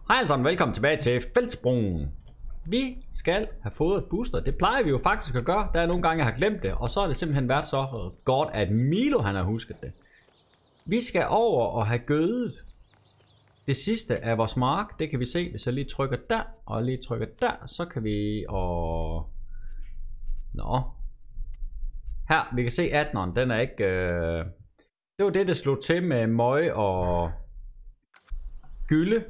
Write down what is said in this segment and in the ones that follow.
Hej alle sammen, velkommen tilbage til Feltsprungen. Vi skal have fået booster. Det plejer vi jo faktisk at gøre. Der er nogle gange, jeg har glemt det. Og så har det simpelthen været så godt, at Milo han har husket det. Vi skal over og have gødet det sidste af vores mark. Det kan vi se, hvis jeg lige trykker der og lige trykker der. Så kan vi her, vi kan se 18'eren. Den er ikke... Det var det slog til med møg og gylde.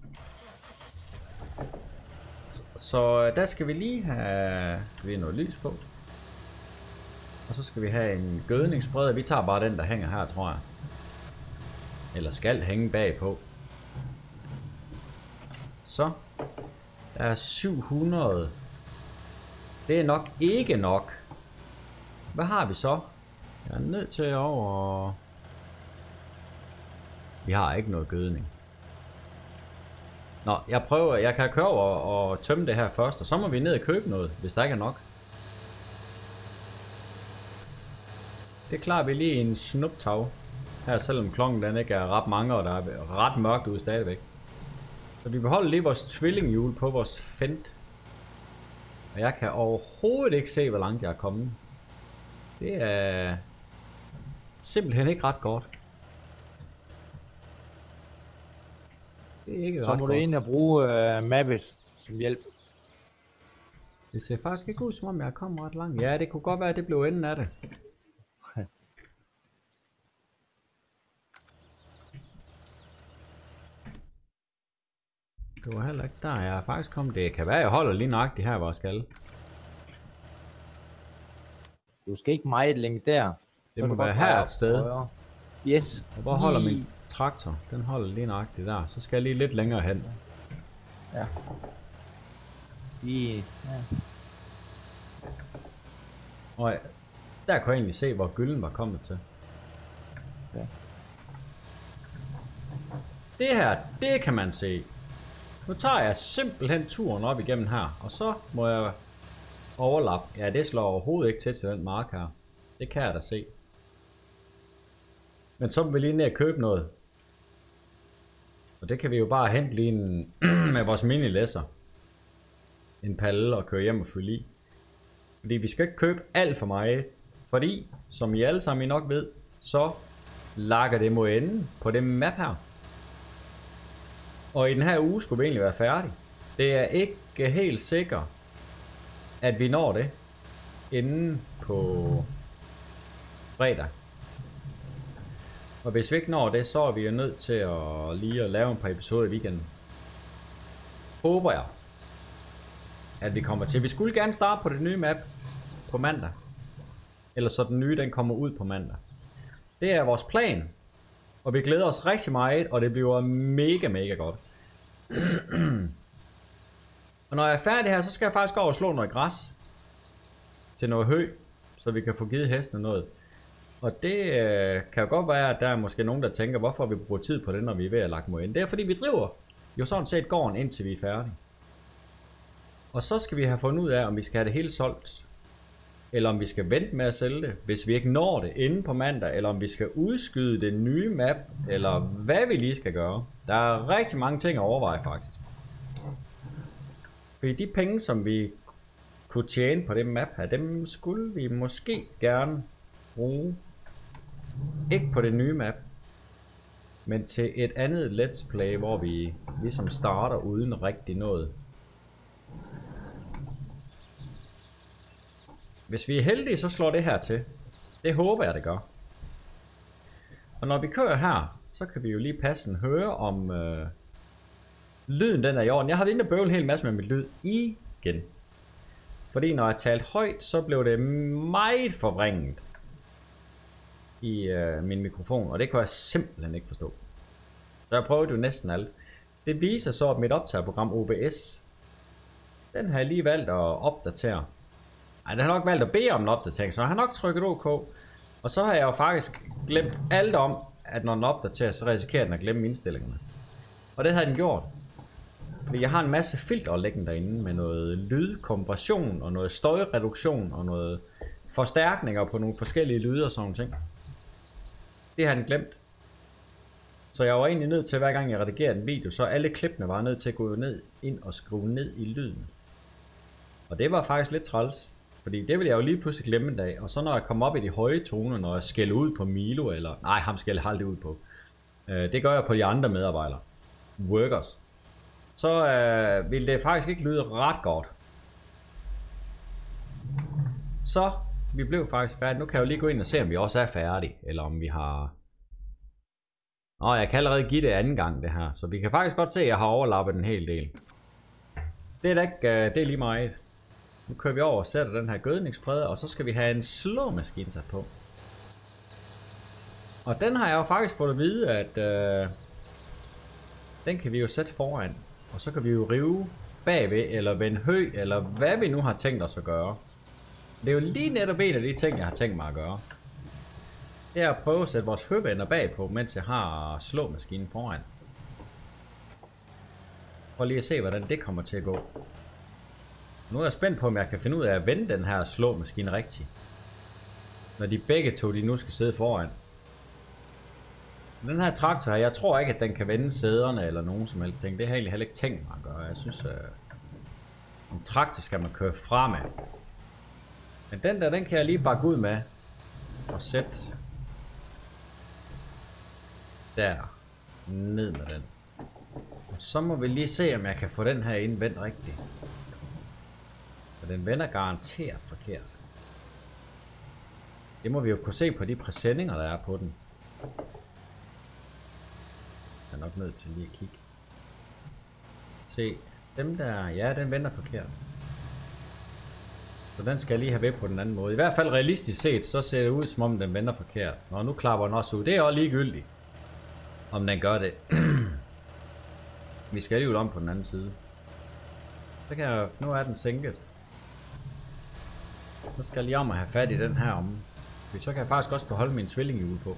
Så der skal vi lige have noget lys på. Og så skal vi have en gødningsspreder. Vi tager bare den, der hænger her, tror jeg. Eller skal hænge bagpå. Så. Der er 700. Det er nok ikke nok. Hvad har vi så? Jeg er nødt til over... Vi har ikke noget gødning. Nå, jeg kan køre over og tømme det her først, og så må vi ned og købe noget, hvis der ikke er nok. Det klarer vi lige en snuptag her, selvom klokken den ikke er ret mange, og der er ret mørkt ude stadigvæk. Så vi beholder lige vores tvillinghjul på vores fent. Og jeg kan overhovedet ikke se, hvor langt jeg er kommet. Det er simpelthen ikke ret godt. Så må du ind og bruge mappet som hjælp. Det ser faktisk ikke ud, som om jeg kommer ret langt. Ja, det kunne godt være, at det blev enden af det. Det var heller ikke der, jeg er faktisk kommet. Det kan være, jeg holder lige nøjagtigt her, hvor jeg skal. Du skal ikke meget længe der. Det må være her et sted. Yes. Og hvor holder min traktor? Den holder lige nøjagtigt der. Så skal jeg lige lidt længere hen. Ja. Lige. Ja. Og der kunne jeg egentlig se, hvor gylden var kommet til. Ja. Det her, det kan man se. Nu tager jeg simpelthen turen op igennem her. Og så må jeg overlappe. Ja, det slår overhovedet ikke til den mark her. Det kan jeg da se. Men så må vi lige ned og købe noget. Og det kan vi jo bare hente lige med vores mini-læsser. En palle og køre hjem og fylde i. Fordi vi skal ikke købe alt for meget. Fordi, som I alle sammen nok ved, så lakker det mod enden på det map her. Og i den her uge skulle vi egentlig være færdige. Det er ikke helt sikkert, at vi når det inden på fredag. Og hvis vi ikke når det, så er vi jo nødt til at lige at lave en par episoder i weekenden. Håber jeg, at vi kommer til. Vi skulle gerne starte på det nye map på mandag. Eller så den nye, den kommer ud på mandag. Det er vores plan. Og vi glæder os rigtig meget, og det bliver mega godt. Og når jeg er færdig her, så skal jeg faktisk gå over og slå noget græs. Til noget hø, så vi kan få givet hestene noget. Og det kan jo godt være, at der er måske nogen, der tænker, hvorfor vi bruger tid på det, når vi er ved at lagt mod ind. Det er fordi, vi driver jo sådan set gården, indtil vi er færdige. Og så skal vi have fundet ud af, om vi skal have det hele solgt. Eller om vi skal vente med at sælge det, hvis vi ikke når det inden på mandag. Eller om vi skal udskyde det nye map, eller hvad vi lige skal gøre. Der er rigtig mange ting at overveje faktisk. Fordi de penge, som vi kunne tjene på det map her, dem skulle vi måske gerne bruge. Ikke på det nye map, men til et andet let's play, hvor vi ligesom starter uden rigtig noget. Hvis vi er heldige, så slår det her til. Det håber jeg, det gør. Og når vi kører her, så kan vi jo lige passende høre om lyden den er i orden. Jeg har været inde og bøvle en hel masse med mit lyd igen. Fordi når jeg talte højt, så blev det meget forvrænget i min mikrofon, og det kunne jeg simpelthen ikke forstå. Så jeg prøvede jo næsten alt. Det viser så, at mit optagerprogram OBS, den har jeg lige valgt at opdatere. Ej, den har nok valgt at bede om en opdatering, så jeg har nok trykket OK. Og så har jeg jo faktisk glemt alt om, at når den opdaterer, så risikerer den at glemme indstillingerne. Og det havde den gjort. Fordi jeg har en masse filter liggende derinde med noget lydkompression og noget støjreduktion og noget forstærkninger på nogle forskellige lyde og sådan nogle ting. Det har den glemt. Så jeg var egentlig nødt til, hver gang jeg redigerede en video, så alle klippene var nødt til at gå ned ind og skrue ned i lyden. Og det var faktisk lidt træls, fordi det ville jeg jo lige pludselig glemme en dag. Og så når jeg kom op i de høje toner, når jeg skælder ud på Milo, eller nej, ham skælder jeg aldrig ud på. Det gør jeg på de andre medarbejdere. Workers. Så ville det faktisk ikke lyde ret godt. Så vi blev faktisk færdige. Nu kan jeg jo lige gå ind og se, om vi også er færdige, eller om vi har... Nå, jeg kan allerede give det anden gang, det her. Så vi kan faktisk godt se, at jeg har overlappet en hel del. Det er da ikke, det er lige meget. Nu kører vi over og sætter den her gødningsspredder, og så skal vi have en slåmaskine sat på. Og den har jeg jo faktisk fået at vide, at den kan vi jo sætte foran. Og så kan vi jo rive bagved, eller vende hø, eller hvad vi nu har tænkt os at gøre. Det er jo lige netop en af de ting, jeg har tænkt mig at gøre. Det er at prøve at sætte vores høvender bagpå, mens jeg har slåmaskinen foran. Prøv lige at se, hvordan det kommer til at gå. Nu er jeg spændt på, om jeg kan finde ud af at vende den her slåmaskine rigtigt. Når de begge to, de nu skal sidde foran. Den her traktor her, jeg tror ikke, at den kan vende sæderne eller nogen som helst ting. Det har jeg egentlig heller ikke tænkt mig at gøre. Jeg synes, en traktor skal man køre fremad. Men den der, den kan jeg lige bakke ud med. Og sætte der ned med den. Og så må vi lige se, om jeg kan få den her indvendt rigtigt. For den vender garanteret forkert. Det må vi jo kunne se på de præsendinger, der er på den. Jeg er nok nødt til lige at kigge. Se, dem der, ja, den vender forkert. Så den skal jeg lige have ved på den anden måde. I hvert fald realistisk set, så ser det ud som om den vender forkert. Nå, nu klapper den også ud. Det er også ligegyldigt, om den gør det. Vi skal lige ud om på den anden side. Så kan jeg, nu er den sænket. Så skal jeg lige om at have fat i den her om. Så kan jeg faktisk også beholde min tvillinghjul på.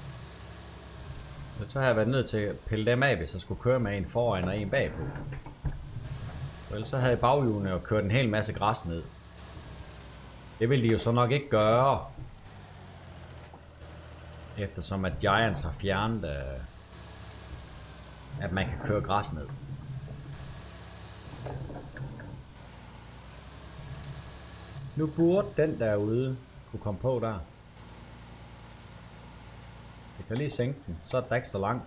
Så har jeg været nødt til at pille dem af, hvis jeg skulle køre med en foran og en bagpå. For ellers så havde jeg baghjulene og kørt en hel masse græs ned. Det vil de jo så nok ikke gøre. Eftersom at Giants har fjernet, at man kan køre græs ned. Nu burde den derude kunne komme på der. Jeg kan lige sænke den, så er det ikke så langt.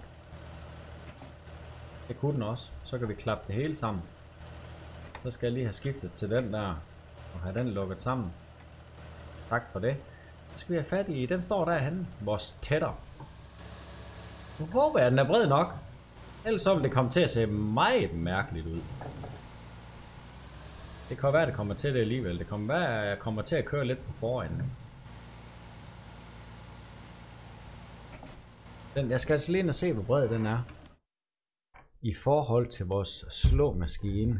Det kunne den også. Så kan vi klappe det hele sammen. Så skal jeg lige have skiftet til den der, og have den lukket sammen. Tak for det. Så skal vi have fat i, den står derhenne, vores tætter. Nu håber jeg, at den er bred nok. Ellers så vil det komme til at se meget mærkeligt ud. Det kan være, at det kommer til det alligevel. Det kan være, at jeg kommer til at køre lidt på foran. Jeg skal altså lige ind og se, hvor bred den er. I forhold til vores slåmaskine.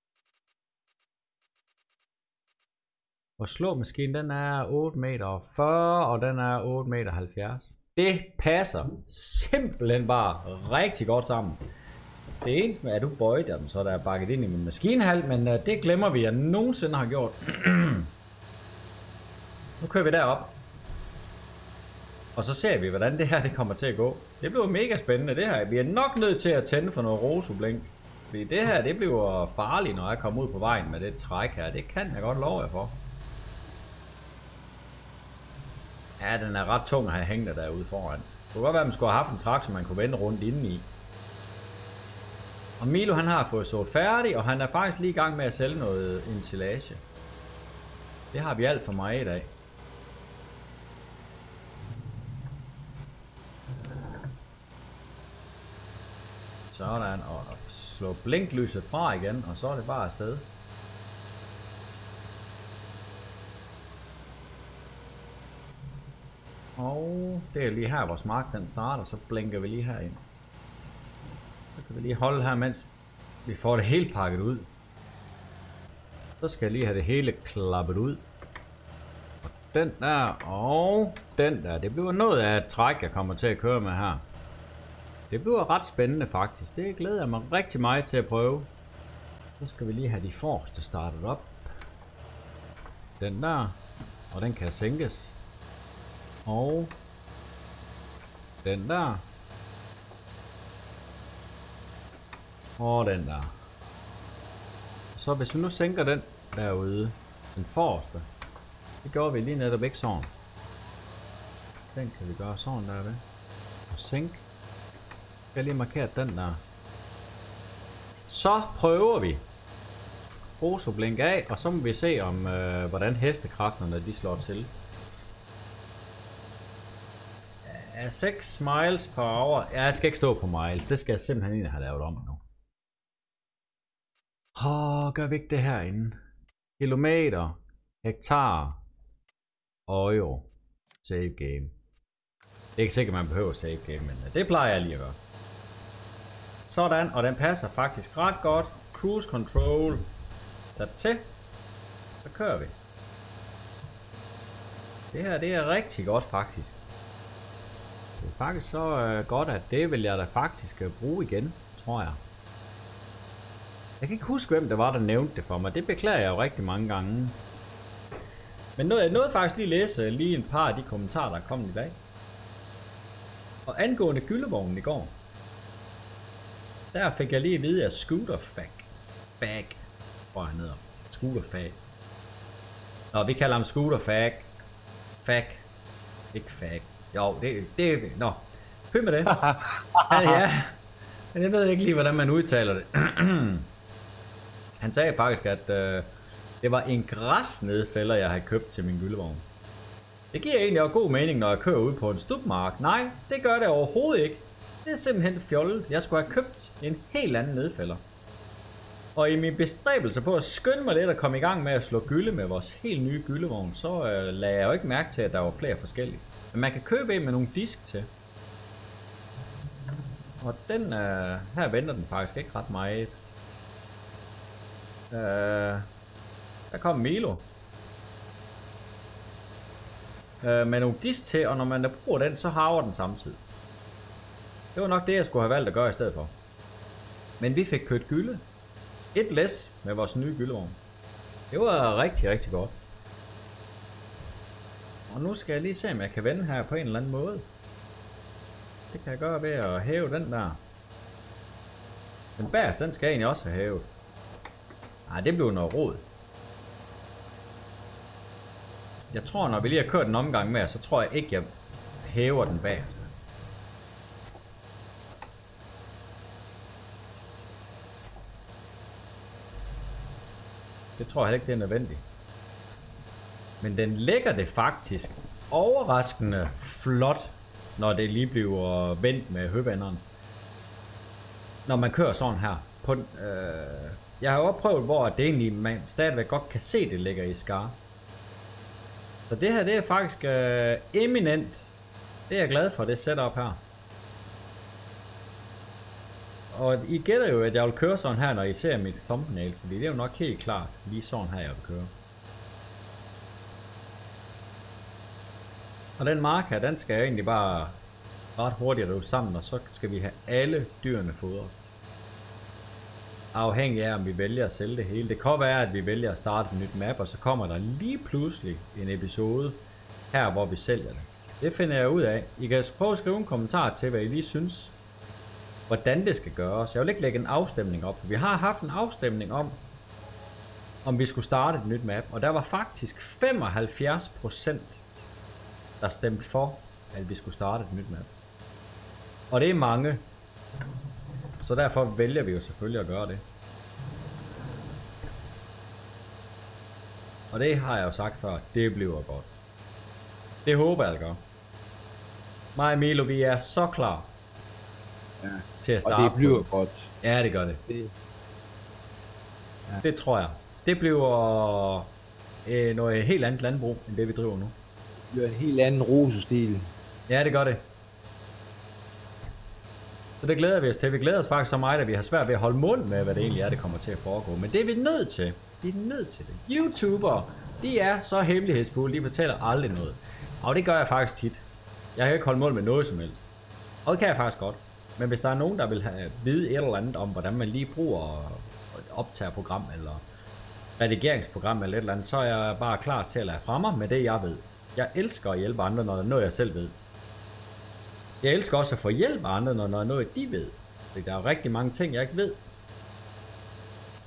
Vores slåmaskine, den er 8,40 meter, og den er 8,70 meter. Det passer simpelthen bare rigtig godt sammen. Det eneste med, at du bøjte den, så der er bakket ind i min maskinhal, men det glemmer vi, at jeg nogensinde har gjort. Nu kører vi derop. Og så ser vi, hvordan det her det kommer til at gå. Det bliver mega spændende, det her. Vi er nok nødt til at tænde for noget rosoblink. Fordi det her, det bliver farligt, når jeg kommer ud på vejen med det træk her. Det kan jeg godt love jer for. Ja, den er ret tung at have hængt derude foran. Det kunne godt være, at man skulle have haft en trak, som man kunne vende rundt indeni. Og Milo, han har fået sået færdig, og han er faktisk lige i gang med at sælge noget ensilage. Det har vi alt for meget af. Sådan, og slå blinklyset fra igen, og så er det bare afsted. Og det er lige her, vores mark den starter, så blinker vi lige herind. Så kan vi lige holde her, mens vi får det hele pakket ud. Så skal jeg lige have det hele klappet ud. Og den der, og den der, det bliver noget af et træk, jeg kommer til at køre med her. Det bliver ret spændende faktisk. Det glæder jeg mig rigtig meget til at prøve. Så skal vi lige have de forreste startet op. Den der, og den kan sænkes. Og den der. Og den der. Så hvis vi nu sænker den derude, den forreste, det gjorde vi lige netop ikke sådan. Den kan vi gøre sådan der ved. Og sænk. Jeg har lige markeret den der. Så prøver vi. Roso blink af, og så må vi se om hvordan hestekræfterne de slår til. 6 miles per hour. Ja, jeg skal ikke stå på miles. Det skal jeg simpelthen ikke have lavet om nu. Gør vi ikke det herinde? Kilometer, hektar, euro, save game. Det er ikke sikkert, man behøver save game, men det plejer jeg lige at gøre. Sådan, og den passer faktisk ret godt. Cruise control sat til. Så kører vi. Det her, det er rigtig godt faktisk. Det er faktisk så godt, at det vil jeg da faktisk bruge igen, tror jeg. Jeg kan ikke huske, hvem det var, der nævnte det for mig. Det beklager jeg jo rigtig mange gange. Men jeg nåede faktisk lige læse lige en par af de kommentarer, der er kommet i dag. Og angående gyldevognen i går, der fik jeg lige at vide, at Scooterfag, tror jeg han hedder. Scooterfag. Nå, vi kalder ham Scooterfag. Fag. Ikke fag. Jo, det nå. Pyt med det. Ja. Men jeg ved ikke lige, hvordan man udtaler det. Han sagde faktisk, at det var en græsnedfælder, jeg havde købt til min gyldevogn. Det giver egentlig også god mening, når jeg kører ud på en stubmark. Nej, det gør det overhovedet ikke. Det er simpelthen fjollet. Jeg skulle have købt en helt anden nedfælder. Og i min bestræbelse på at skynde mig lidt at komme i gang med at slå gylde med vores helt nye gyldevogn, så lagde jeg jo ikke mærke til, at der var flere forskellige. Men man kan købe en med nogle disk til. Og den her venter den faktisk ikke ret meget. Der kom Milo. Med nogle disk til, og når man bruger den, så harver den samtidig. Det var nok det, jeg skulle have valgt at gøre i stedet for. Men vi fik købt gylde. Et læs med vores nye gyldevogn. Det var rigtig, rigtig godt. Og nu skal jeg lige se, om jeg kan vende her på en eller anden måde. Det kan jeg gøre ved at hæve den der. Den bagerste, den skal jeg egentlig også have hævet. Nej, det blev noget rod. Jeg tror, når vi lige har kørt en omgang med, så tror jeg ikke, jeg hæver den bagerste. Det tror jeg ikke, det er nødvendigt. Men den lægger det faktisk overraskende flot, når det lige bliver vendt med høvenderen. Når man kører sådan her. Jeg har også prøvet, hvor det egentlig, man stadigvæk godt kan se, det ligger i skar. Så det her, det er faktisk eminent. Det er jeg glad for, det setup her. Og I gætter jo, at jeg vil køre sådan her, når I ser mit thumbnail, fordi det er jo nok helt klart lige sådan her, jeg vil køre. Og den mark her, den skal jeg egentlig bare ret hurtigt rive sammen, og så skal vi have alle dyrene fodret. Afhængig af, om vi vælger at sælge det hele. Det kan være, at vi vælger at starte et nyt map, og så kommer der lige pludselig en episode her, hvor vi sælger det. Det finder jeg ud af. I kan prøve at skrive en kommentar til, hvad I lige synes, hvordan det skal gøres. Jeg vil ikke lægge en afstemning op. Vi har haft en afstemning om vi skulle starte et nyt map, og der var faktisk 75%, der stemte for, at vi skulle starte et nyt map. Og det er mange. Så derfor vælger vi jo selvfølgelig at gøre det. Og det har jeg jo sagt før, det bliver godt. Det håber jeg, det gør. Mig og Milo, vi er så klar til at starte. Og det bliver godt. Ja, det gør det. Det tror jeg. Det bliver noget helt andet landbrug, end det vi driver nu. Det bliver en helt anden rosestil. Ja, det gør det. Så det glæder vi os til. Vi glæder os faktisk så meget, at vi har svært ved at holde mund med, hvad det egentlig er, det kommer til at foregå. Men det er vi nødt til. Vi er nødt til det. YouTubere, de er så hemmelighedsfulde. De fortæller aldrig noget. Og det gør jeg faktisk tit. Jeg kan ikke holde mål med noget som helst. Og det kan jeg faktisk godt. Men hvis der er nogen, der vil vide et eller andet om, hvordan man lige bruger et optagerprogram eller redigeringsprogram eller et eller andet, så er jeg bare klar til at lade fra mig med det, jeg ved. Jeg elsker at hjælpe andre, når der er noget, jeg selv ved. Jeg elsker også at få hjælp af andre, når der er noget, de ved. Fordi der er rigtig mange ting, jeg ikke ved.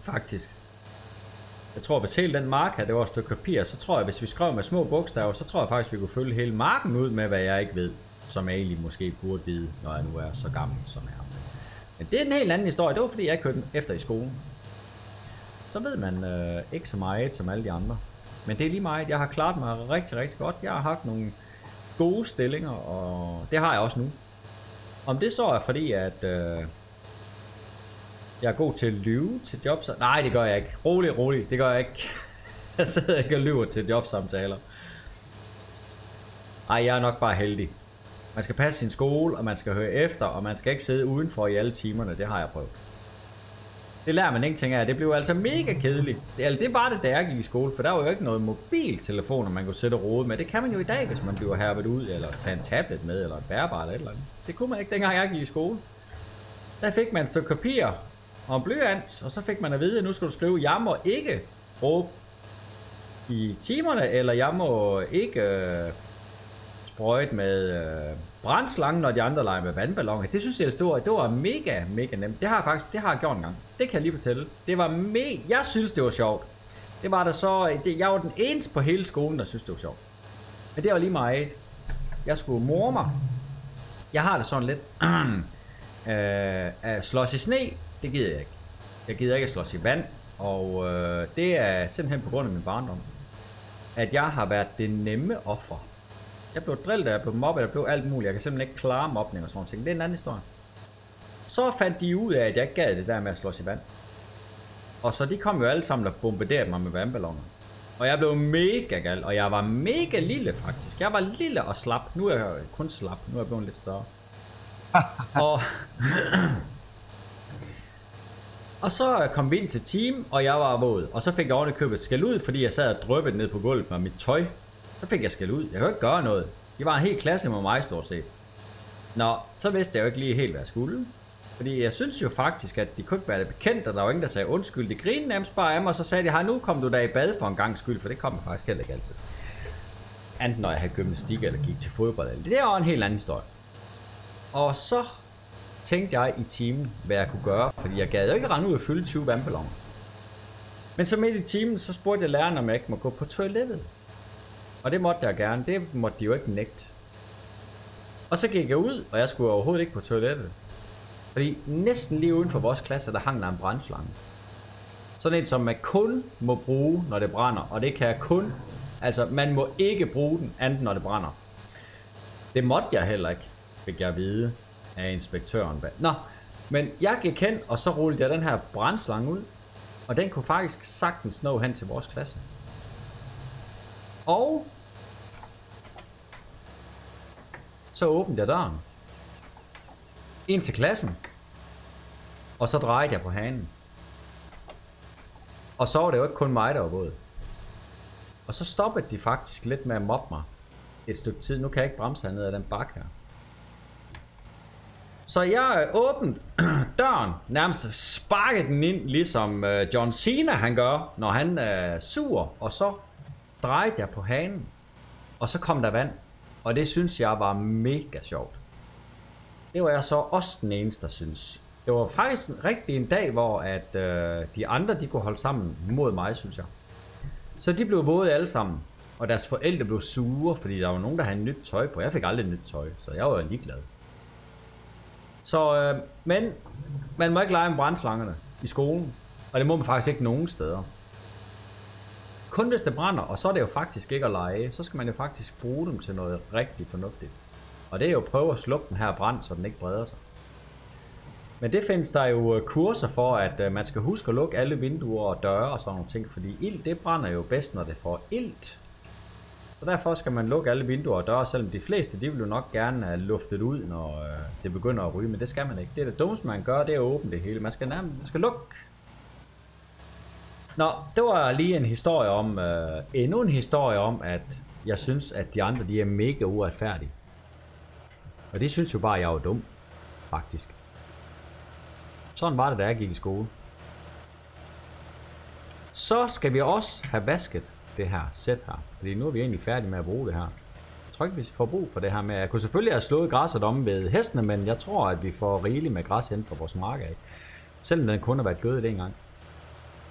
Faktisk. Jeg tror, hvis hele den mark her, det var et stykke papir, så tror jeg, hvis vi skrev med små bogstaver, så tror jeg faktisk, vi kunne følge hele marken ud med, hvad jeg ikke ved. Som jeg egentlig måske burde vide, når jeg nu er så gammel, som jeg er. Men det er en helt anden historie. Det var fordi, jeg kørte den efter i skolen. Så ved man ikke så meget som alle de andre. Men det er lige meget. Jeg har klaret mig rigtig, rigtig godt. Jeg har haft nogle gode stillinger, og det har jeg også nu. Om det så er fordi, at jeg er god til at lyve til jobs. Nej, det gør jeg ikke. Rolig. Det gør jeg ikke. Jeg sidder ikke og lyver til jobsamtaler. Ej, jeg er nok bare heldig. Man skal passe sin skole, og man skal høre efter, og man skal ikke sidde udenfor i alle timerne. Det har jeg prøvet. Det lærer man ingenting af. Det blev altså mega kedeligt. Det var det, da jeg gik i skole, for der var jo ikke noget mobiltelefoner, man kunne sætte og rode med. Det kan man jo i dag, hvis man bliver herved ud, eller tage en tablet med, eller et bærbar eller et eller andet. Det kunne man ikke, dengang jeg gik i skole. Der fik man et stykke papir og en blyant, og så fik man at vide, at nu skal du skrive, jeg må ikke råbe i timerne, eller jeg må ikke sprøjte med brandslangen, når de andre leger med vandballoner. Det synes jeg, det var mega nemt. Det har jeg gjort en gang. Det kan jeg lige fortælle. Det var jeg synes, det var sjovt. Det var der så, jeg var den eneste på hele skolen, der synes, det var sjovt. Men det var lige meget. Jeg skulle more mig. Jeg har det sådan lidt, at slås i sne, det gider jeg ikke. Jeg gider ikke at slås i vand, og det er simpelthen på grund af min barndom. At jeg har været det nemme offer. Jeg blev drillet, jeg blev mobbet, jeg blev alt muligt. Jeg kan simpelthen ikke klare mobning og sådan noget. Det er en anden historie. Så fandt de ud af, at jeg ikke gad det der med at slås i vand. Og så de kom jo alle sammen og bombarderede mig med vandballoner. Og jeg blev mega gal, og jeg var mega lille faktisk. Jeg var lille og slap. Nu er jeg kun slap. Nu er jeg blevet lidt større. Og så kom vi ind til team, og jeg var våd. Og så fik jeg ordentligt købet skæld ud, fordi jeg sad og dryppede ned på gulvet med mit tøj. Så fik jeg skæld ud. Jeg kunne ikke gøre noget. De var en hel klasse med mig stort set. Nå, så vidste jeg jo ikke lige helt, hvad jeg skulle. Fordi jeg synes jo faktisk, at de kunne ikke være det bekendt, og der var ingen, der sagde undskyld. De grinede nærmest bare af mig, og så sagde de, nu kom du da i bad for en gang skyld, for det kom jeg faktisk heller ikke altid. Enten når jeg havde gymnastik, eller gik til fodbold. Det er jo en helt anden historie. Og så tænkte jeg i timen, hvad jeg kunne gøre, fordi jeg gad jo ikke rende ud og fylde 20 vandballoner. Men så midt i timen, så spurgte jeg læreren, om jeg ikke må gå på toilettet. Og det måtte jeg gerne, det måtte de jo ikke nægte. Og så gik jeg ud, og jeg skulle overhovedet ikke på toilettet. Fordi næsten lige uden for vores klasse, der hang der en brandslange. Sådan en, som man kun må bruge, når det brænder. Og det kan jeg kun, altså man må ikke bruge den, andet når det brænder. Det måtte jeg heller ikke, fik jeg at vide af inspektøren. Nå, men jeg gik hen, og så rullede jeg den her brandslange ud. Og den kunne faktisk sagtens nå hen til vores klasse. Og så åbnede jeg døren ind til klassen, og så drejede jeg på hanen. Og så var det jo ikke kun mig, der var våd. Og så stoppede de faktisk lidt med at mobbe mig et stykke tid. Nu kan jeg ikke bremse hernede af den bakke her. Så jeg åbnede døren, nærmest sparkede den ind, ligesom John Cena han gør, når han er sur. Og så drejede jeg på hanen, og så kom der vand. Og det synes jeg var mega sjovt. Det var jeg så også den eneste, der synes. Det var faktisk rigtig en dag, hvor at, de andre de kunne holde sammen mod mig, synes jeg. Så de blev våde alle sammen. Og deres forældre blev sure, fordi der var nogen, der havde nyt tøj på. Jeg fik aldrig nyt tøj, så jeg var ligeglad. Så, men man må ikke lege med brandslangerne i skolen. Og det må man faktisk ikke nogen steder. Kun hvis det brænder, og så er det jo faktisk ikke at lege, så skal man jo faktisk bruge dem til noget rigtig fornuftigt. Og det er jo at prøve at slukke den her brand, så den ikke breder sig. Men det findes der jo kurser for, at man skal huske at lukke alle vinduer og døre og sådan nogle ting, fordi ild det brænder jo bedst, når det får ilt. Så derfor skal man lukke alle vinduer og døre, selvom de fleste de vil jo nok gerne have luftet ud, når det begynder at ryge, men det skal man ikke. Det er det dummeste man gør, det er at åbne det hele. Man skal lukke. Nå, det var lige en historie om, endnu en historie om, at jeg synes, at de andre de er mega uretfærdige. Og det synes jo bare, at jeg var dum, faktisk. Sådan var det, da jeg gik i skole. Så skal vi også have vasket det her sæt her. Fordi nu er vi egentlig færdige med at bruge det her. Jeg tror ikke, vi får brug for det her med. Jeg kunne selvfølgelig have slået græsset om ved hestene, men jeg tror, at vi får rigeligt med græs hen på vores mark af. Selvom den kun har været gødet en gang.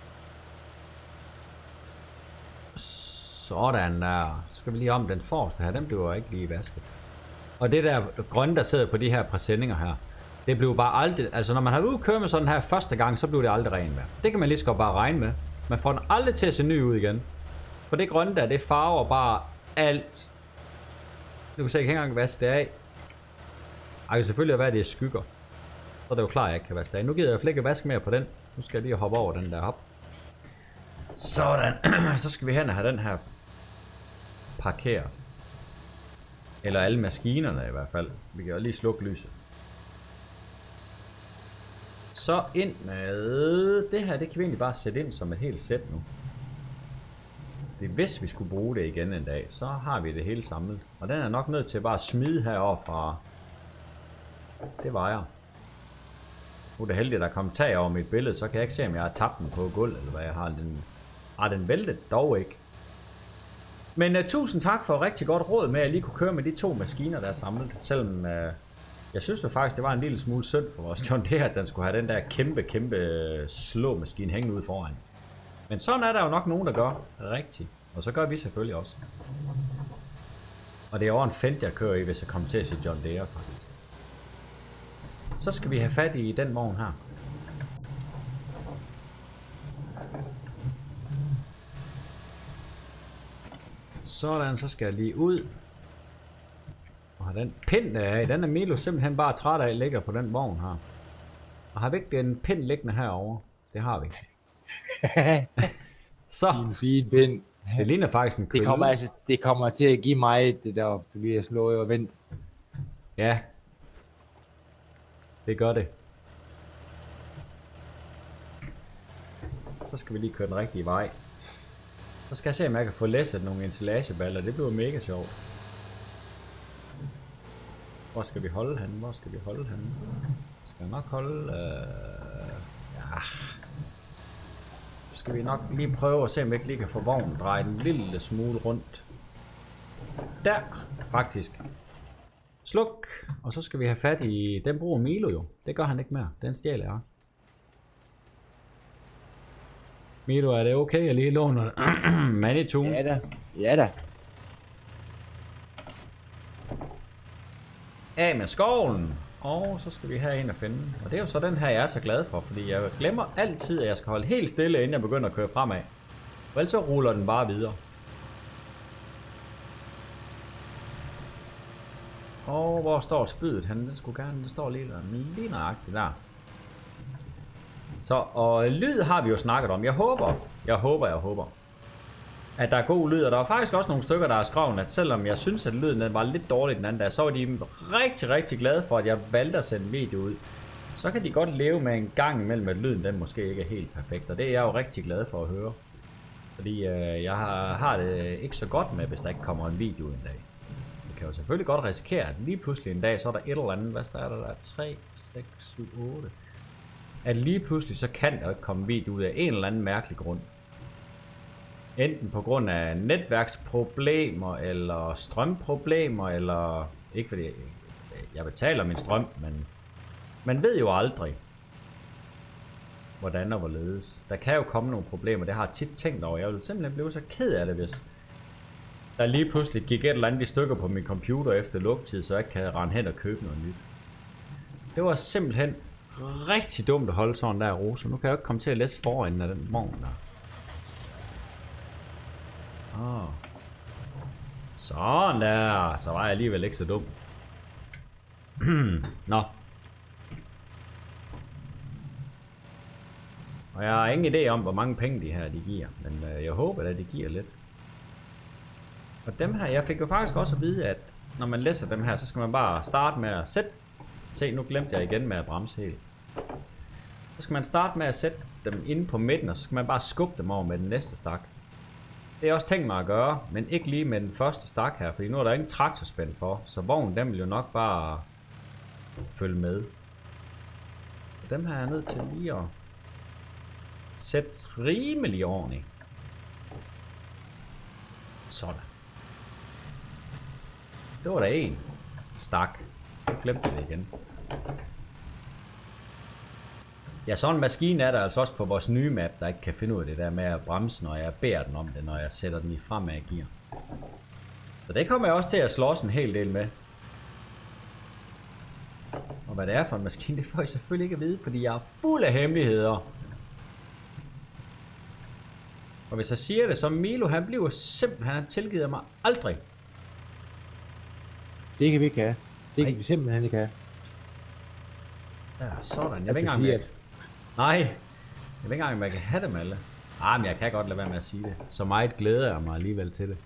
Sådan der. Så skal vi lige om den forreste her. Den bliver ikke lige vasket. Og det der grønne, der sidder på de her præsendinger her, det blev bare aldrig... Altså når man har ude kørt med sådan her første gang, så blev det aldrig rent med. Det kan man lige så godt bare regne med. Man får den aldrig til at se ny ud igen. For det grønne der, det farver bare alt. Du kan se, jeg kan ikke engang vaske det af. Ej, kan selvfølgelig være, det er skygger. Så er det jo klart, at jeg ikke kan vaske det af. Nu gider jeg ikke vaske mere på den. Nu skal jeg lige hoppe over den der op. Sådan. Så skal vi hen og have den her parkeret. Eller alle maskinerne i hvert fald. Vi kan jo lige slukke lyset. Så ind med... Det her, det kan vi egentlig bare sætte ind som et helt sæt nu. Det hvis vi skulle bruge det igen en dag, så har vi det hele samlet. Og den er nok nødt til bare at smide herover fra... Det vejer. Nu er det heldigt, at der kom tag over mit billede, så kan jeg ikke se, om jeg har tabt den på gulv, eller hvad jeg har. Den væltet dog ikke. Men tusind tak for rigtig godt råd med, at jeg lige kunne køre med de 2 maskiner, der er samlet. Selvom jeg synes jo faktisk, det var en lille smule synd for vores John Deere, at den skulle have den der kæmpe slåmaskine hængende ude foran. Men sådan er der jo nok nogen, der gør rigtigt. Og så gør vi selvfølgelig også. Og det er over en Fendt, jeg kører i, hvis jeg kommer til at se John Deere faktisk. Så skal vi have fat i den vogn her. Sådan, så skal jeg lige ud. Og den pind der er, den er Milo simpelthen bare træt af, ligger på den vogn her. Og har vi ikke en pind liggende herovre? Det har vi. Så. En fin pind. Det ligner faktisk en kølle. Det kommer til at give mig det der, vi har slået og vendt. Ja. Det gør det. Så skal vi lige køre den rigtige vej. Så skal jeg se, om jeg kan få læsset nogle ensilageballer. Det bliver mega sjovt. Hvor skal vi holde henne? Hvor skal vi holde henne? Skal jeg nok holde... Ja. Så skal vi nok lige prøve at se, om jeg ikke lige kan få vognen drejet en lille smule rundt. Der, faktisk. Sluk. Og så skal vi have fat i... Den bruger Milo jo. Det gør han ikke mere. Den stjæler jeg. Milo, er det okay, jeg lige låner Manitune? Ja da. Ja da. Af med skoven. Og så skal vi have en at finde. Og det er jo så den her, jeg er så glad for. Fordi jeg glemmer altid, at jeg skal holde helt stille, inden jeg begynder at køre fremad. For ellers så ruller den bare videre. Og hvor står spydet henne? Den skulle gerne, den står lige nøjagtigt der. Så, og lyd har vi jo snakket om. Jeg håber, at der er god lyd. Og der var faktisk også nogle stykker, der har skrevet, at selvom jeg synes, at lyden den var lidt dårlig den anden dag, så var de rigtig glade for, at jeg valgte at sende en video ud. Så kan de godt leve med en gang imellem, at lyden den måske ikke er helt perfekt. Og det er jeg jo rigtig glad for at høre. Fordi jeg har det ikke så godt med, hvis der ikke kommer en video en dag. Det kan jo selvfølgelig godt risikere, at lige pludselig en dag, så er der et eller andet. Hvad er der? Der er 3, 6, 7, 8... At lige pludselig så kan der ikke komme video ud af en eller anden mærkelig grund. Enten på grund af netværksproblemer, eller strømproblemer, eller... Ikke fordi jeg betaler min strøm, men... Man ved jo aldrig, hvordan og hvorledes. Der kan jo komme nogle problemer, det har jeg tit tænkt over. Jeg ville simpelthen blive så ked af det, hvis der lige pludselig gik et eller andet i stykker på min computer efter lukketid, så jeg ikke kan rende hen og købe noget nyt. Det var simpelthen rigtig dumt at holde sådan der Rosa. Nu kan jeg jo ikke komme til at læse foran af den vogn der. Sådan der. Så var jeg alligevel ikke så dum. Nå. Og jeg har ingen idé om, hvor mange penge de her de giver. Men jeg håber, at de giver lidt. Og dem her, jeg fik jo faktisk også at vide, at når man læser dem her, så skal man bare starte med at sætte. Se, nu glemte jeg igen med at bremse helt. Så skal man starte med at sætte dem inde på midten, og så skal man bare skubbe dem over med den næste stak. Det er også tænkt mig at gøre, men ikke lige med den første stak her, fordi nu er der ingen traktorspænd for, så vognen den vil jo nok bare følge med. Så dem her er jeg nødt til lige at sætte rimelig ordentligt. Sådan. Det var der en stak. Jeg glemte det igen. Ja, sådan en maskine er der altså også på vores nye map, der ikke kan finde ud af det der med at bremse, når jeg beder den om det, når jeg sætter den i fremad gear. Så det kommer jeg også til at slås en hel del med. Og hvad det er for en maskine, det får jeg selvfølgelig ikke at vide, fordi jeg er fuld af hemmeligheder. Og hvis jeg siger det, så Milo, han bliver simpelthen, han tilgiver mig aldrig. Det kan vi ikke have. Det kan vi simpelthen ikke have. Ja, sådan. Jeg ved ikke engang, jeg... Nej. Jeg ved ikke engang, om jeg kan have dem alle. Ah, men jeg kan godt lade være med at sige det. Så meget glæder jeg mig alligevel til det.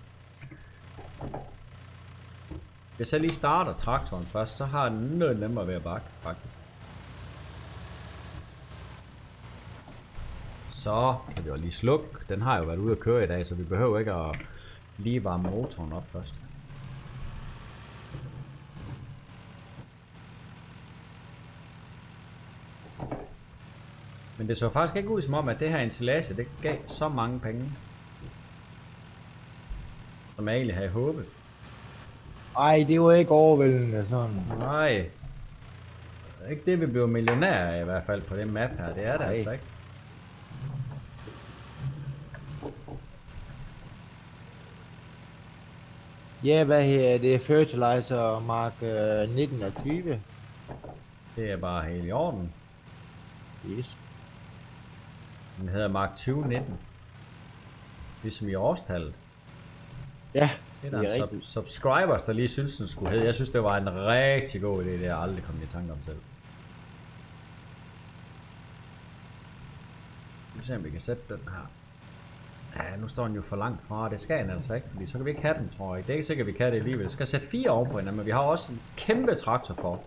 Hvis jeg lige starter traktoren først, så har den noget nemmere ved at bakke, faktisk. Så kan vi jo lige slukke. Den har jo været ude at køre i dag, så vi behøver ikke at lige varme motoren op først. Men det så faktisk ikke ud som om, at det her ensilage, det gav så mange penge, som jeg egentlig havde håbet. Ej, det var ikke overvældende sådan. Nej. Det er ikke det, vi bliver millionærer af i hvert fald på det map her. Det er det altså ikke. Ja, hvad her? Det er Fertilizer Mark 19 og 20. Det er bare helt i orden. Yes. Den hedder Mark 2019. Ligesom i årstallet. Ja, det er der subscribers, der lige synes, den skulle hedde. Jeg synes, det var en rigtig god idé, det jeg aldrig kom i tanke om selv. Vi se, om vi kan sætte den her. Ja, nu står den jo for langt fra. Det skal den altså ikke, fordi så kan vi ikke have den, tror jeg. Det er ikke sikkert, at vi kan det alligevel. Vi skal sætte 4 oven på hinanden, men vi har også en kæmpe traktor for.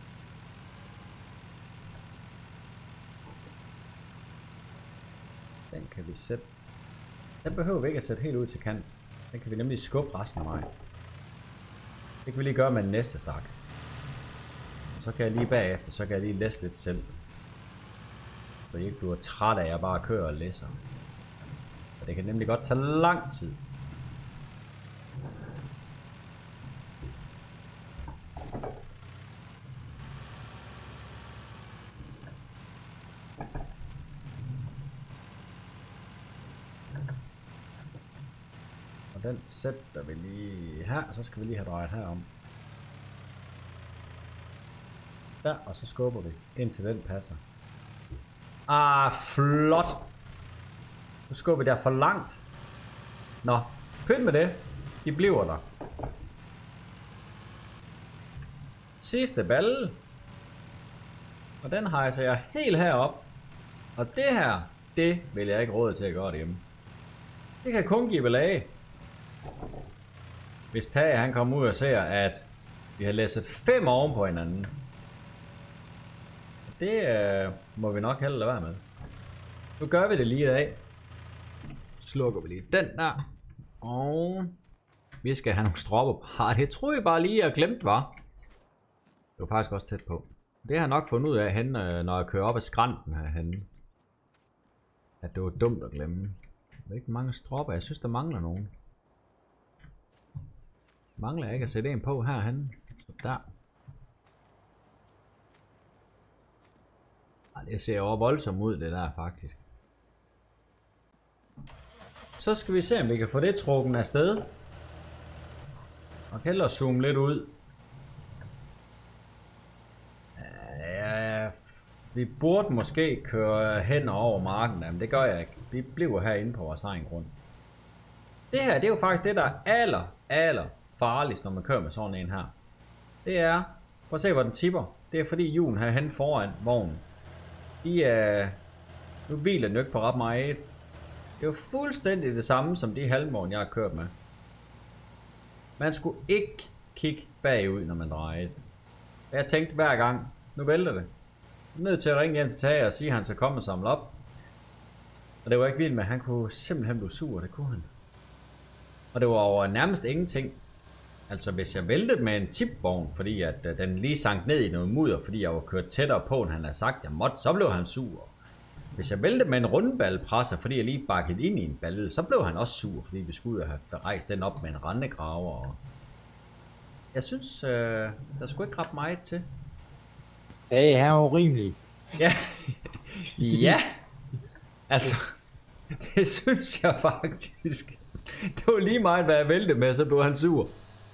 Den kan vi sætte. Den behøver vi ikke at sætte helt ud til kant. Den kan vi nemlig skubbe resten af vejen. Det kan vi lige gøre med den næste stak. Og så kan jeg lige bagefter, så kan jeg lige læse lidt selv. Så I ikke bliver træt af, at jeg bare kører og læser. Og det kan nemlig godt tage lang tid. Den sætter vi lige her, så skal vi lige have drejet herom. Der, og så skubber vi, indtil den passer. Ah, flot! Nu skubber vi der for langt. Nå, pynt med det. De bliver der. Sidste balle. Og den hejser jeg helt herop. Og det her, det vil jeg ikke råde til at gøre derhjemme. Det kan kun give belag. Hvis Tage han kommer ud og ser, at vi har læsset 5 oven på hinanden. Det må vi nok hellere lade være med. Nu gør vi det lige i dag. Slukker vi lige den der. Og vi skal have nogle stropper på. Det tror jeg bare lige, jeg glemte var. Det var faktisk også tæt på. Det har jeg nok fundet ud af henne, når jeg kører op ad skrænten herhenne. At det var dumt at glemme. Der er ikke mange stropper. Jeg synes der mangler nogen. Mangler jeg ikke at sætte en på herhenne. Så der. Det ser jo voldsomt ud det der faktisk. Så skal vi se om vi kan få det trukket afsted. Og hellere zoome lidt ud. Ja, vi burde måske køre hen over marken, men det gør jeg ikke. Vi bliver herinde på vores egen grund. Det her, det er jo faktisk det, der er aller farligst, når man kører med sådan en her. Det er, prøv at se hvor den tipper. Det er fordi hjulen herhen foran vognen. Nu hviler den jo ikke på ret meget. Det er jo fuldstændig det samme som de halvmån jeg har kørt med. Man skulle ikke kigge bagud når man drejer. Jeg tænkte hver gang, nu vælter det. Jeg er nødt til at ringe hjem til Tage og sige at han skal komme og samle op. Og det var ikke vildt med, han kunne simpelthen blive sur, det kunne han. Og det var over nærmest ingenting. Altså hvis jeg væltede med en tipvogn, fordi at den lige sank ned i noget mudder, fordi jeg var kørt tættere på, end han havde sagt jeg måtte, så blev han sur. Hvis jeg væltede med en rundballepresser, fordi jeg lige bakkede ind i en balle, så blev han også sur, fordi vi skulle have rejst den op med en rendegraver. Jeg synes, der skulle ikke ret meget til. Tage, han var urimelig. Ja, Ja, altså, det synes jeg faktisk. Det var lige meget, hvad jeg væltede med, så blev han sur.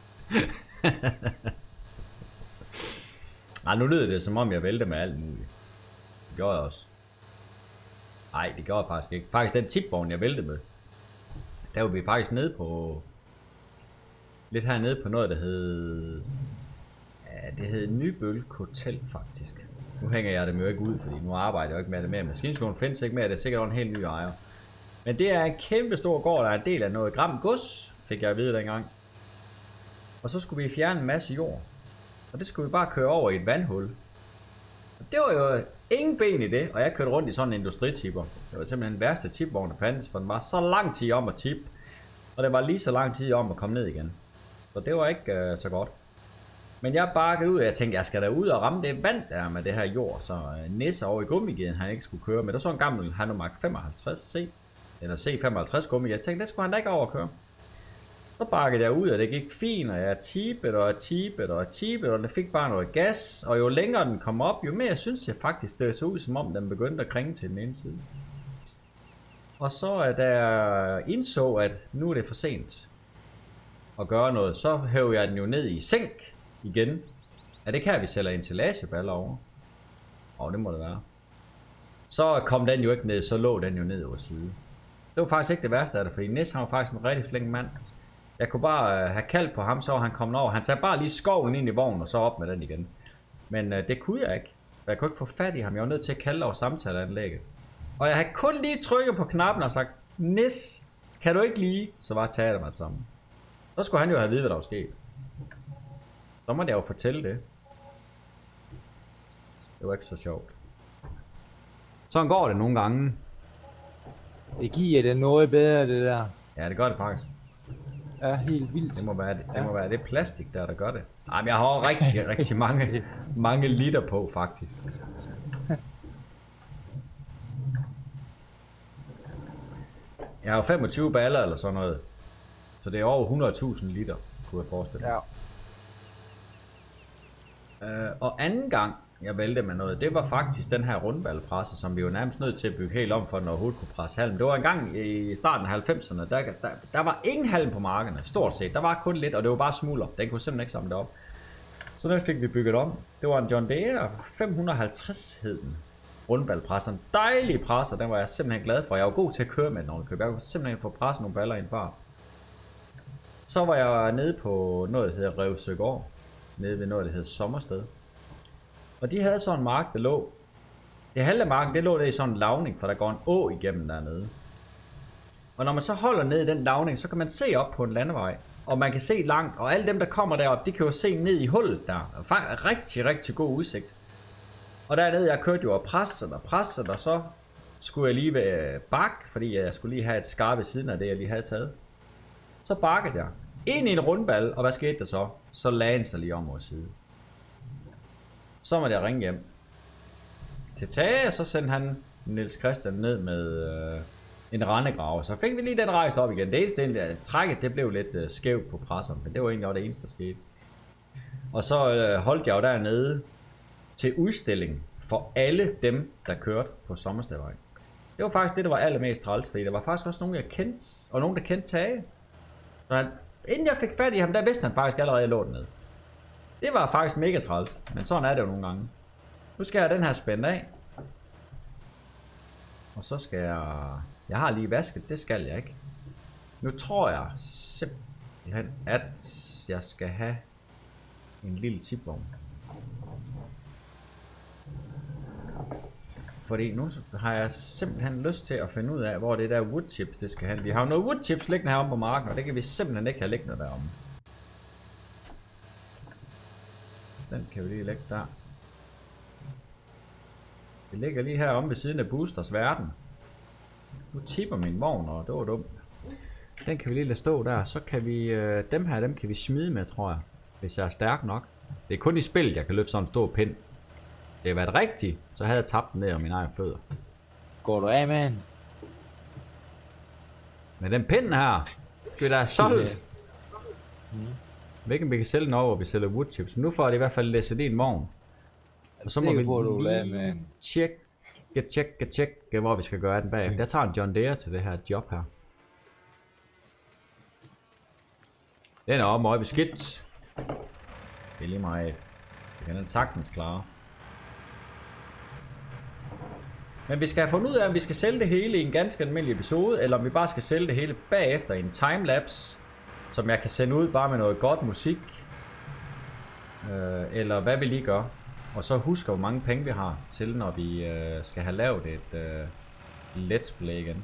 Nej, nu lyder det som om jeg væltede med alt muligt. Det gjorde jeg også. Nej, det gjorde jeg faktisk ikke. Faktisk den tipvogn, jeg væltede med, der var vi faktisk nede på... Lidt hernede på noget, der hed... Ja, det hed Nybølk Hotel, faktisk. Nu hænger jeg det jo ikke ud, fordi nu arbejder jeg jo ikke med det mere. Maskinskolen findes ikke mere, det er sikkert en helt ny ejer. Men det er en kæmpe stor gård, der er en del af noget Gram gods, fik jeg at vide dengang. Og så skulle vi fjerne en masse jord. Og det skulle vi bare køre over i et vandhul. Og det var jo ingen ben i det, og jeg kørte rundt i sådan en industritipper. Det var simpelthen den værste tipvogn, der fandtes, for den var så lang tid om at tippe. Og det var lige så lang tid om at komme ned igen. Så det var ikke så godt. Men jeg bakkede ud, og jeg tænkte, jeg skal da ud og ramme det vand der med det her jord. Så Nisse over i gummigeden, han ikke skulle køre. Men der var så en gammel Hanomag 55C. Eller C55 gummi. Jeg tænkte, det skulle han da ikke over at køre. Så bakkede jeg ud, og det gik fint, og jeg tippede, og det fik bare noget gas. Og jo længere den kom op, jo mere synes jeg faktisk, det så ud, som om den begyndte at kringe til den ene side. Og så da jeg indså, at nu er det for sent at gøre noget, så hævde jeg den jo ned i sænk igen. Ja, det kan vi sælge ensilageballer over. Og det må det være. Så kom den jo ikke ned, så lå den jo ned over side. Det var faktisk ikke det værste af det, fordi Nis han var faktisk en rigtig flink mand. Jeg kunne bare have kaldt på ham, så var han kommet over. Han satte bare lige skoven ind i vognen, og så op med den igen. Men det kunne jeg ikke. Jeg kunne ikke få fat i ham. Jeg var nødt til at kalde over samtaleanlægget. Og jeg havde kun lige trykket på knappen og sagt, Nis, kan du ikke lige? Så var taget mig sammen. Så skulle han jo have vidt, hvad der var sket. Så måtte jeg jo fortælle det. Det var ikke så sjovt. Sådan går det nogle gange. Det giver det noget bedre, det der. Ja, det gør det faktisk. Ja, helt vildt. Det må være det, må være det plastik der gør det. Nej, men jeg har rigtig mange liter på faktisk. Jeg har jo 25 baller eller sådan noget. Så det er over 100.000 liter, kunne jeg forestille mig. Ja. Og anden gang jeg væltede med noget, det var faktisk den her rundballepresser, som vi jo nærmest nødt til at bygge helt om, for at den overhovedet kunne presse halm. Det var en gang i starten af 90'erne, der var ingen halm på markerne, stort set. Der var kun lidt, og det var bare smulder. Den kunne simpelthen ikke samle det op. Så den fik vi bygget om. Det var en John Deere 550 hed den. Rundballepresser. En dejlig presser, den var jeg simpelthen glad for. Jeg var god til at køre med den ordentligt. Jeg kunne simpelthen få presset nogle baller i en fart. Så var jeg nede på noget, der hedder Revsøgård. Nede ved noget, der hedder Sommersted. Og de havde sådan en mark, der lå. Det halve af marken, det lå der i sådan en lavning, for der går en å igennem dernede. Og når man så holder ned i den lavning, så kan man se op på en landevej. Og man kan se langt, og alle dem, der kommer derop, de kan jo se ned i hullet der. Rigtig god udsigt. Og dernede, jeg kørte jo og pressede, og så skulle jeg lige ved bakke, fordi jeg skulle lige have et skarpe ved siden af det, jeg lige havde taget. Så bakkede jeg ind i en rundball, og hvad skete der så? Så lagde den sig lige om vores side. Så måtte jeg ringe hjem til Tage, og så sendte han Niels Christian ned med en rendegraver. Så fik vi lige den rejst op igen. Det eneste, at trækket det blev lidt skævt på presseren, men det var egentlig også det eneste, der skete. Og så holdt jeg jo dernede til udstilling for alle dem, der kørte på Sommerstedvej. Det var faktisk det, der var allermest træls, fordi der var faktisk også nogen, jeg kendte, og nogen, der kendte Tage. Så inden jeg fik fat i ham, der vidste han faktisk allerede, at jeg lå dernede. Det var faktisk mega træls, men sådan er det jo nogle gange. Nu skal jeg have den her spændt af. Og så skal jeg har lige vasket, det skal jeg ikke. Nu tror jeg simpelthen, at jeg skal have en lille tipvogn. Fordi nu har jeg simpelthen lyst til at finde ud af, hvor det der woodchips det skal hen. Vi har jo noget woodchips liggende heromme på marken, og det kan vi simpelthen ikke have liggende deromme. Den kan vi lige lægge der. Det ligger lige heromme ved siden af Boosters Verden. Nu tipper min vogn, og det var dumt. Den kan vi lige lade stå der. Så kan vi, dem kan vi smide med, tror jeg. Hvis jeg er stærk nok. Det er kun i spillet, jeg kan løfte sådan en stor pind. Det har været rigtigt, så havde jeg tabt den ned om mine egne fødder. Går du af, mand? Med den pind her, skal vi da have solgt. Hvilken vi kan sælge den over, vi sælger woodchips. Nu får det i hvert fald læsset i en vogn. Og så må vi lige tjekke tjek, hvor vi skal gøre den bag. Der tager en John Deere til det her job her. Den er også meget beskidt. Det er lige meget. Det kan den sagtens klare. Men vi skal have fundet ud af, om vi skal sælge det hele i en ganske almindelig episode, eller om vi bare skal sælge det hele bagefter i en timelapse, som jeg kan sende ud bare med noget godt musik. Eller hvad vi lige gør. Og så husker hvor mange penge vi har til, når vi skal have lavet et let's play igen.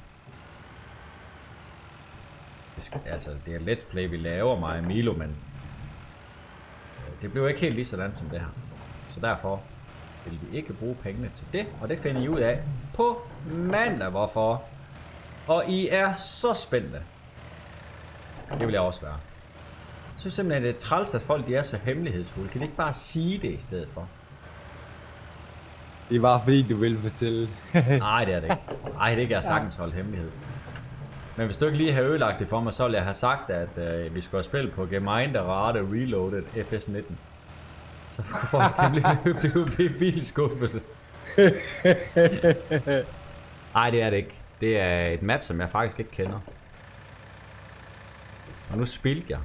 Det er let's play vi laver mig og Milo, men det bliver ikke helt lige sådan som det her. Så derfor vil vi ikke bruge pengene til det, og det finder I ud af på mandag, hvorfor. Og I er så spændte. Det vil jeg også være. Jeg synes simpelthen, det er træls, at folk de er så hemmelighedsfulde. Kan de ikke bare sige det i stedet for? Det var fordi, du ville fortælle. Nej, det er det ikke. Nej, det er ikke. Jeg har sagtens holdt hemmelighed. Men hvis du ikke lige har ødelagt det for mig, så ville jeg have sagt, at vi skulle have spillet på Gemeinderate Reloaded FS19. Så folk kan blive vildt skuffet. Nej, det er det ikke. Det er et map, som jeg faktisk ikke kender. Og nu spildte jeg.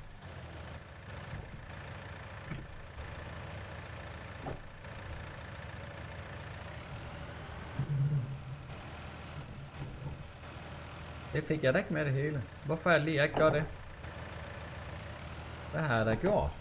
Det fik jeg da ikke med det hele. Hvorfor er det lige, jeg ikke gør det? Hvad har jeg da gjort?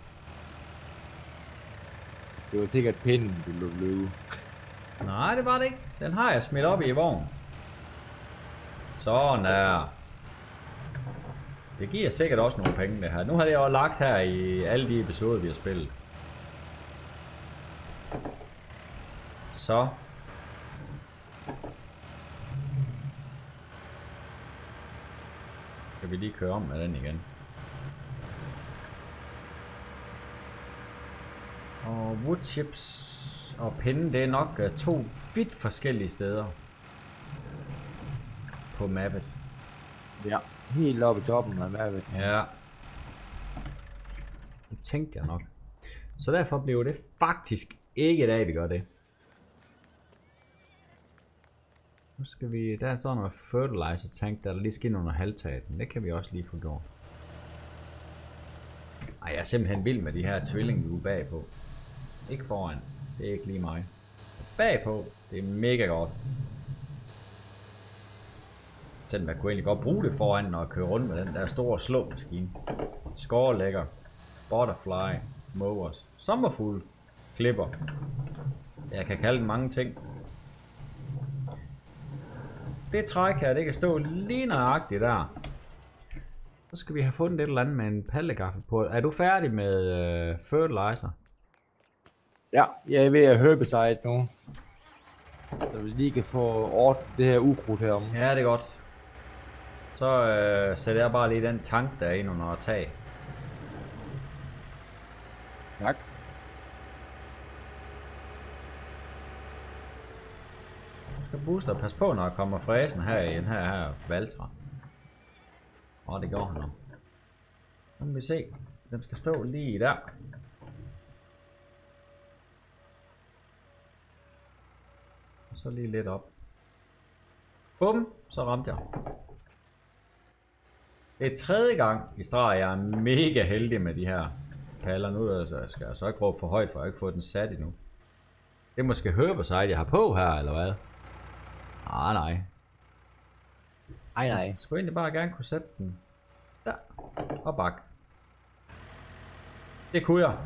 Det var sikkert pinden, du lå løbe. Nej, det var det ikke. Den har jeg smidt op i vognen. Sådan der. Det giver sikkert også nogle penge det her. Nu har jeg jo lagt her i alle de episoder, vi har spillet. Så. Skal vi lige køre om med den igen. Og woodchips og pinde, det er nok to vidt forskellige steder på mappet. Ja, helt oppe i toppen af mappet. Ja. Det tænkte jeg nok. Så derfor bliver det faktisk ikke i dag, vi gør det. Nu skal vi, der står noget fertilizer tank, der lige skal ind under halvtaget. Det kan vi også lige få gjort. Ej, jeg er simpelthen vild med de her tvillinghjul bagpå. Ikke foran, det er ikke lige mig. Bagpå, det er mega godt. Selvom jeg kunne egentlig godt bruge det foran, når jeg kører rundt med den der store slåmaskine. Skårlægger, butterfly, mowers, sommerfugl, klipper. Jeg kan kalde den mange ting. Det træk her, det kan stå lige nøjagtigt der. Så skal vi have fundet et eller andet med en pallegaffel på. Er du færdig med fertilizer? Ja, jeg er ved at herbicide nu. Så vi lige kan få ordnet det her ukrudt herom. Ja, det er godt. Så sætter jeg bare lige den tank der ind under tag. Tak. Nu skal booster passe på, når jeg kommer fræsen her i den her Valtra. Det går han om. Nu må vi se. Den skal stå lige der. Og så lige lidt op. Bum, så ramte jeg. Det er tredje gang i streg, jeg er mega heldig med de her paller. Nu skal jeg så ikke råbe for højt, for jeg har ikke fået den sat endnu. Det er måske herbicide, jeg har på her, eller hvad? Nej. Nej. Jeg skulle egentlig bare gerne kunne sætte den der og bak. Det kunne jeg.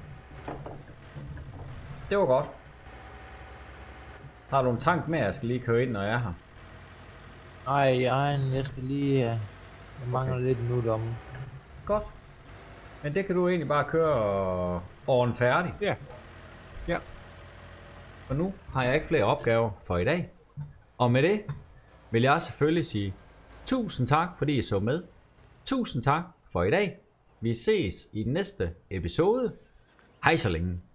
Det var godt. Har du en tank med, jeg skal lige køre ind, når jeg er her? Nej, jeg skal lige... Jeg mangler lidt nu om. Godt. Men det kan du egentlig bare køre og færdig. Ja. Og nu har jeg ikke flere opgaver for i dag. Og med det vil jeg selvfølgelig sige tusind tak, fordi I så med. Tusind tak for i dag. Vi ses i den næste episode. Hej så længe.